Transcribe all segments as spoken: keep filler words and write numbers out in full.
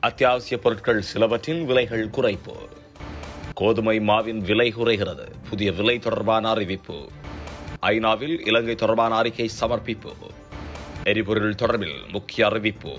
அத்தியாவசிய பொருட்கள் சிலவற்றின் விலைகள் குறைப்பு. கோதுமை மாவின் விலை குறைகிறது. புதிய விலை தொடர்பான அறிவிப்பு. ஐநாவில் இலங்கை தொடர்பான அறிக்கை சமர்ப்பிப்பு. எரிபொருள் தொடர்பில் முக்கிய அறிவிப்பு.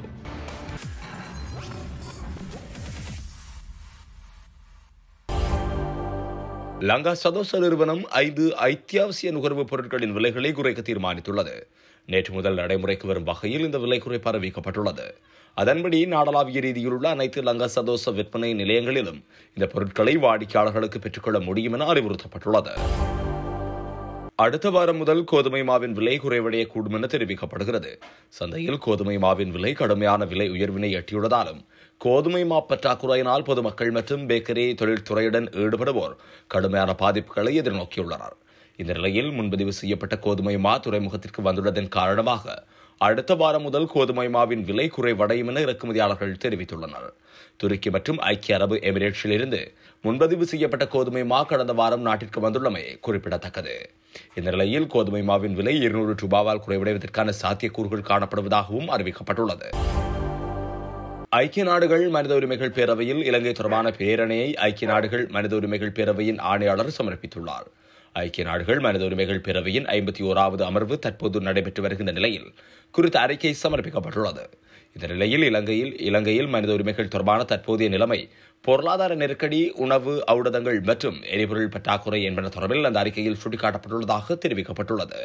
லங்கா சதோச நிறுவனம் ஐந்து அத்தியாவசிய நுகர்வுப் பொருட்களின் விலைகளை குறைக்க தீர்மானித்துள்ளது. நேற்று முதல் நடைமுறைக்கு வரும் வகையில் இந்த விலை குறைப்பு அறிவிக்கப்பட்டுள்ளது. அதன்படி நாடளாவிய ரீதியில் உள்ள அனைத்து லங்கா சதோச விற்பனை நிலையங்களிலும் இந்த பொருட்களை வாடிக்கையாளர்களுக்கு பெற்றுக்கொள்ள முடியும் என அறிவுறுத்தப்பட்டுள்ளது. அடுத்த வாரம் முதல் கோதுமை மாவின் விலை குறைவடையக்கூடும் என தெரிவிக்கப்படுகிறது. சந்தையில் கோதுமை மாவின் விலை கடுமையான விலை உயர்வினை எட்டியுள்ளதாலும் கோதுமை மா பற்றாக்குறையினால் பொதுமக்கள் மற்றும் பேக்கரி தொழில்துறையுடன் ஈடுபடுவோர் கடுமையான பாதிப்புகளை எதிர்நோக்கியுள்ளனர். இந்த நிலையில் முன்பதிவு செய்யப்பட்ட கோதுமை மா துறைமுகத்திற்கு வந்துள்ளதன் காரணமாக அடுத்த வாரம் முதல் கோதுமை மாவின் விலை குறைவடையும் என இறக்குமதியாளர்கள் தெரிவித்துள்ளனர். துருக்கி மற்றும் ஐக்கிய அரபு எமிரேட்ஸில் இருந்து முன்பதிவு செய்யப்பட்ட கோதுமை மா கடந்த வாரம் நாட்டிற்கு வந்துள்ளமை குறிப்பிடத்தக்கது. இந்த நிலையில் கோதுமை மாவின் விலை இருநூறு ரூபாவால் குறைவடைவதற்கான சாத்தியக்கூறுகள் காணப்படுவதாகவும் அறிவிக்கப்பட்டுள்ளது. ஐக்கிய நாடுகள் மனித உரிமைகள் பேரவையில் இலங்கை தொடர்பான பேரணையை ஐக்கிய நாடுகள் மனித உரிமைகள் பேரவையின் ஆணையாளர் சமர்ப்பித்துள்ளார். ஐக்கிய நாடுகள் மனித உரிமைகள் பேரவையின் ஐம்பத்தி ஓராவது அமர்வு தற்போது நடைபெற்று வருகின்ற நிலையில் குறித்த அறிக்கை சமர்ப்பிக்கப்பட்டுள்ளது. இந்த நிலையில் இலங்கையில் இலங்கையில் மனித உரிமைகள் தொடர்பான தற்போதைய நிலைமை, பொருளாதார நெருக்கடி, உணவு ஊடகங்கள் மற்றும் எரிபொருள் பற்றாக்குறை என்பன தொடர்பில் அந்த அறிக்கையில் சுட்டிக்காட்டப்பட்டுள்ளதாக தெரிவிக்கப்பட்டுள்ளது.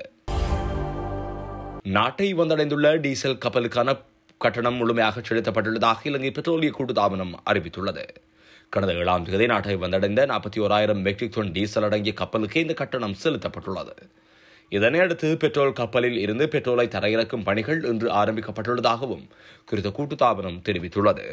நாட்டை வந்தடைந்துள்ள டீசல் கப்பலுக்கான கட்டணம் முழுமையாக செலுத்தப்பட்டுள்ளதாக இலங்கை பெட்ரோலிய கூட்டுத்தாபனம் அறிவித்துள்ளது. கடந்த ஏழாம் தேதி நாட்டை வந்தடைந்த நாற்பத்தி ஓராயிரம் மெட்ரிக் டன் டீசல் அடங்கிய கப்பலுக்கு இந்த கட்டணம் செலுத்தப்பட்டுள்ளது. இதனையடுத்து பெட்ரோல் கப்பலில் இருந்து பெட்ரோலை தரையிறக்கும் பணிகள் இன்று ஆரம்பிக்கப்பட்டுள்ளதாகவும் குறித்த கூட்டுத்தாபனம் தெரிவித்துள்ளது.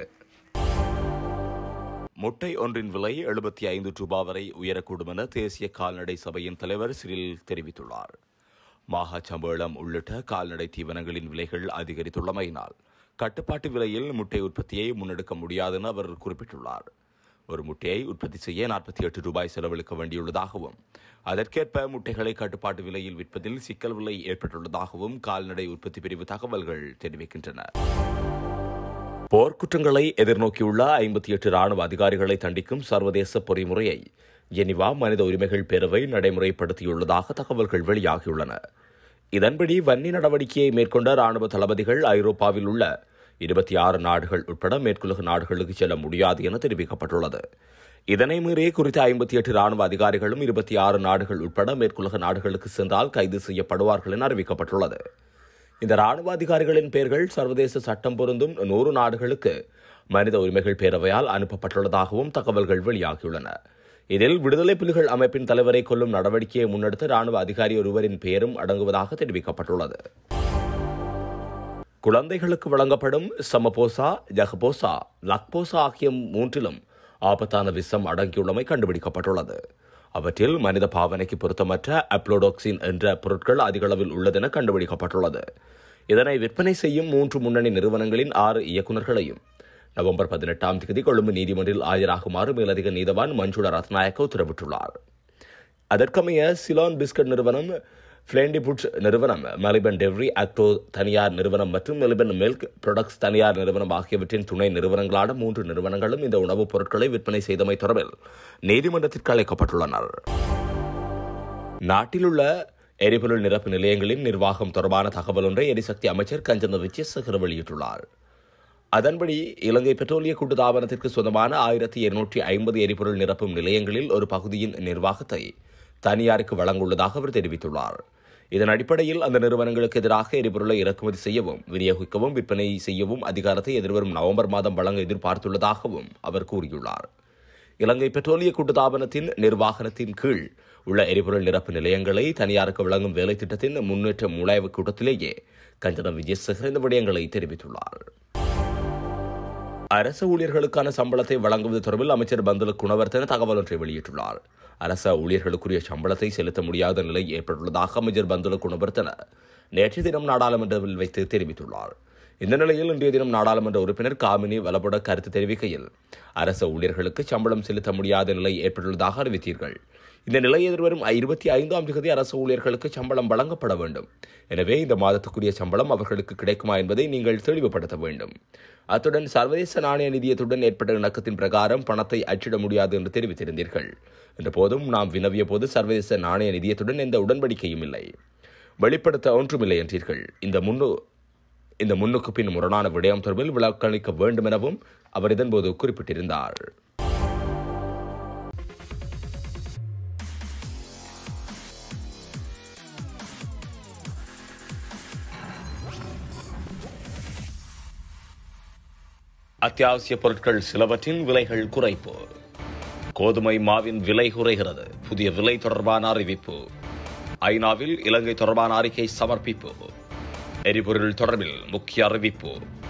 முட்டை ஒன்றின் விலை எழுபத்தி ஐந்து ரூபாய் வரை உயரக்கூடும் என தேசிய கால்நடை சபையின் தலைவர் சிறில் தெரிவித்துள்ளார். மாகச்சம்பளம் உள்ளிட்ட கால்நடை தீவனங்களின் விலைகள் அதிகரித்துள்ளமையினால் கட்டுப்பாட்டு விலையில் முட்டை உற்பத்தியை முன்னெடுக்க முடியாது என அவர் குறிப்பிட்டுள்ளார். ஒரு முட்டையை உற்பத்தி செய்ய நாற்பத்தி எட்டு ரூபாய் செலவழிக்க வேண்டியுள்ளதாகவும் அதற்கேற்ப முட்டைகளை கட்டுப்பாட்டு விலையில் விற்பதில் சிக்கல் விலை ஏற்பட்டுள்ளதாகவும் கால்நடை உற்பத்தி பிரிவு தகவல்கள் தெரிவிக்கின்றன. போர்க்குற்றங்களை எதிர்நோக்கியுள்ள ஐம்பத்தி எட்டு ராணுவ அதிகாரிகளை தண்டிக்கும் சர்வதேச பொறிமுறையை ஜெனிவா மனித உரிமைகள் பேரவை நடைமுறைப்படுத்தியுள்ளதாக தகவல்கள் வெளியாகியுள்ளன. இதன்படி வன்னி நடவடிக்கையை மேற்கொண்ட ராணுவ தளபதிகள் ஐரோப்பாவில் உள்ள இருபத்தி ஆறு நாடுகள் உட்பட மேற்குலக நாடுகளுக்கு செல்ல முடியாது என தெரிவிக்கப்பட்டுள்ளது. இதனை மீறி குறித்த ஐம்பத்தி எட்டு ராணுவ அதிகாரிகளும் இருபத்தி ஆறு நாடுகள் உட்பட மேற்குலக நாடுகளுக்கு சென்றால் கைது செய்யப்படுவார்கள் என அறிவிக்கப்பட்டுள்ளது. இந்த ராணுவ அதிகாரிகளின் பெயர்கள் சர்வதேச சட்டம் பொருந்தும் நூறு நாடுகளுக்கு மனித உரிமைகள் பேரவையால் அனுப்பப்பட்டுள்ளதாகவும் தகவல்கள் வெளியாகியுள்ளன. இதில் விடுதலை புலிகள் அமைப்பின் தலைவரை கொல்லும் நடவடிக்கையை முன்னெடுத்த ராணுவ அதிகாரி ஒருவரின் பெயரும் அடங்குவதாக தெரிவிக்கப்பட்டுள்ளது. குழந்தைகளுக்கு வழங்கப்படும் சமபோசா, ஜகபோசா, லக்போசா ஆகிய மூன்றிலும் ஆபத்தான விஷம் அடங்கியுள்ளமை கண்டுபிடிக்கப்பட்டுள்ளது. அவற்றில் மனித பாவனைக்கு பொருத்தமற்ற அப்ளோடாக்சின் என்ற பொருட்கள் அதிக அளவில் உள்ளதென கண்டுபிடிக்கப்பட்டுள்ளது. இதனை விற்பனை செய்யும் மூன்று முன்னணி நிறுவனங்களின் ஆறு இயக்குநர்களையும் நவம்பர் பதினெட்டாம் தேதி கொழும்பு நீதிமன்றில் ஆஜராகுமாறு மேலதிக நீதவான் மஞ்சுள ரத்நாயக்க உத்தரவிட்டுள்ளார். அதற்கமைய சிலான் பிஸ்கட் நிறுவனம், பிளேண்டிபுட்ஸ் நிறுவனம், மெலிபன் டெவ்ரி ஆக்டோ தனியார் நிறுவனம் மற்றும் மெலிபன் மில்க் ப்ராடக்ட்ஸ் தனியார் நிறுவனம் ஆகியவற்றின் துணை நிறுவனங்களான மூன்று நிறுவனங்களும் இந்த உணவுப் பொருட்களை விற்பனை செய்தமை தொடர்பில் நீதிமன்றத்திற்கு அழைக்கப்பட்டுள்ளனர். நாட்டில் உள்ள எரிபொருள் நிரப்பு நிலையங்களின் நிர்வாகம் தொடர்பான தகவல் ஒன்றை எரிசக்தி அமைச்சர் கஞ்சன விஜயசேகர வெளியிட்டுள்ளார். அதன்படி இலங்கை பெட்ரோலிய கூட்டுத்தாபனத்திற்கு சொந்தமான ஆயிரத்தி இருநூற்றி ஐம்பது எரிபொருள் நிரப்பும் நிலையங்களில் ஒரு பகுதியின் நிர்வாகத்தை தனியாருக்கு வழங்குள்ளதாக அவர் தெரிவித்துள்ளார். இதன் அடிப்படையில் அந்த நிறுவனங்களுக்கு எதிராக எரிபொருளை இறக்குமதி செய்யவும் விநியோகிக்கவும் விற்பனை செய்யவும் அதிகாரத்தை எதிர்வரும் நவம்பர் மாதம் வழங்க எதிர்பார்த்துள்ளதாகவும் அவர் கூறியுள்ளார். இலங்கை பெட்ரோலிய கூட்டுத்தாபனத்தின் நிர்வாகத்தின் கீழ் உள்ள எரிபொருள் நிரப்பு நிலையங்களை தனியாருக்கு வழங்கும் வேலை திட்டத்தின் முன்னேற்ற முலாய்வு கூட்டத்திலேயே கஞ்சன விஜயசேகர் இந்த விடயங்களை தெரிவித்துள்ளார். அரசு ஊழியர்களுக்கான சம்பளத்தை வழங்குவது தொடர்பில் அமைச்சர் பந்துல குணவர்த்தன தகவல் ஒன்றை வெளியிட்டுள்ளார். அரசு ஊழியர்களுக்குரிய சம்பளத்தை செலுத்த முடியாத நிலை ஏற்பட்டுள்ளதாக அமைச்சர் பந்துல குணவர்த்தன நேற்று தினம் நாடாளுமன்றத்தில் வைத்து தெரிவித்துள்ளார். இந்த நிலையில் இன்றைய தினம் நாடாளுமன்ற உறுப்பினர் காமினி வலபட கருத்து தெரிவிக்கையில் அரசு ஊழியர்களுக்கு சம்பளம் செலுத்த முடியாத நிலை ஏற்பட்டுள்ளதாக அறிவித்தீர்கள். இந்த நிலை எதிர்வரும் இருபத்தி ஐந்தாம் தேதி அரசு ஊழியர்களுக்கு சம்பளம் வழங்கப்பட வேண்டும். எனவே இந்த மாதத்துக்குரிய சம்பளம் அவர்களுக்கு கிடைக்குமா என்பதை நீங்கள் தெளிவுபடுத்த வேண்டும். அத்துடன் சர்வதேச நாணய நிதியத்துடன் ஏற்பட்ட இணக்கத்தின் பிரகாரம் பணத்தை அச்சிட முடியாது என்று தெரிவித்திருந்தீர்கள். என்ற போதும் நாம் வினவிய போது சர்வதேச நாணய நிதியத்துடன் எந்த உடன்படிக்கையும் இல்லை, வெளிப்படுத்த ஒன்றுமில்லை என்றீர்கள். இந்த முன்னு இந்த முன்னுக்கு பின் முரணான விடயம் தொடர்பில் விளக்களிக்க வேண்டும் எனவும் அவர் இதன்போது குறிப்பிட்டிருந்தார். அத்தியாவசிய பொருட்கள் சிலவற்றின் விலைகள் குறைப்பு. கோதுமை மாவின் விலை குறைகிறது. புதிய விலை தொடர்பான அறிவிப்பு. ஐநாவில் இலங்கை தொடர்பான அறிக்கை சமர்ப்பிப்பு. எரிபொருள் தொடர்பில் முக்கிய அறிவிப்பு.